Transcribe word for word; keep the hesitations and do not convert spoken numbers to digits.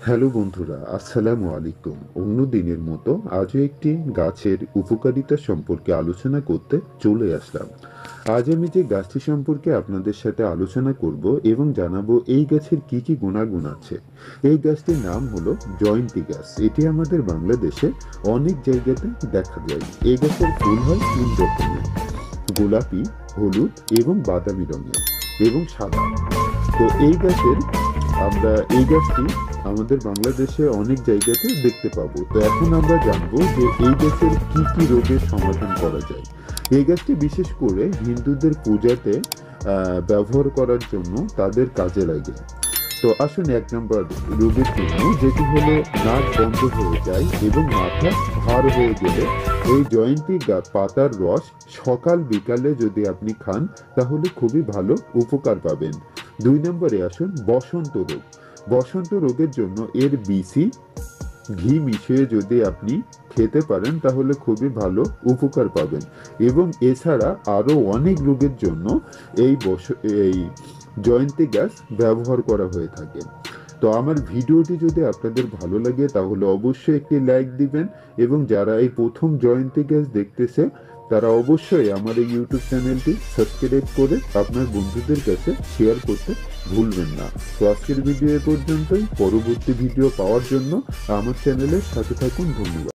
Hello বন্ধুরা, আসসালামু আলাইকুম। অন্য দিনের মতো আজও একটি গাছের উপকারিতা সম্পর্কে আলোচনা করতে চলে আসলাম। আজ আমি যে গাছটি সম্পর্কে আপনাদের সাথে আলোচনা করব এবং জানাবো এই গাছের কি কি গুণাগুণ আছে। এই গাছটির নাম হলো জয়ন্তী গাছ। এটি আমাদের বাংলাদেশে অনেক জায়গাতে দেখা যায়। এই গাছের ফুল হয় তিন রকমের: গোলাপি, হলুদ এবং বাদামি রঙের এবং সাদা। তো এই গাছের আমরা এই গাছটি আমাদের বাংলাদেশে অনেক জায়গাতে দেখতে পাবো। তো এখন আমরা জানবো যে এই গাছের কি কি রোগের সমাধান করা যায়। এই গাছটি বিশেষ করে হিন্দুদের পূজাতে আহ, ব্যবহার করার জন্য তাদের কাজে লাগে। তো আসুন এক নম্বর রোগের জন্য, যেটি হলো নাক বন্ধ হয়ে যায় এবং মাথা ভার হয়ে গেলে এই জয়ন্তী গা- পাতার রস সকাল বিকালে যদি আপনি খান তাহলে খুবই ভালো উপকার পাবেন। দুই নম্বরে আসুন বসন্ত রোগ। বসন্ত রোগের জন্য এর বিসি ঘি মিশিয়ে যদি আপনি খেতে পারেন তাহলে খুবই ভালো উপকার পাবেন। এবং এছাড়া আরো অনেক রোগের জন্য এই বস এই জয়ন্তী গ্যাস ব্যবহার করা হয়ে থাকে। তো আমার ভিডিওটি যদি আপনাদের ভালো লাগে তাহলে অবশ্যই একটি লাইক দিবেন, এবং যারা এই প্রথম জয়ন্তী গ্যাস দেখতেছে তারা অবশ্যই আমার এই ইউটিউব চ্যানেলটি সাবস্ক্রাইব করে আপনার বন্ধুদের কাছে শেয়ার করতে ভুলবেন না। তো আজকের ভিডিও এ পর্যন্তই। পরবর্তী ভিডিও পাওয়ার জন্য আমার চ্যানেলের সাথে থাকুন। ধন্যবাদ।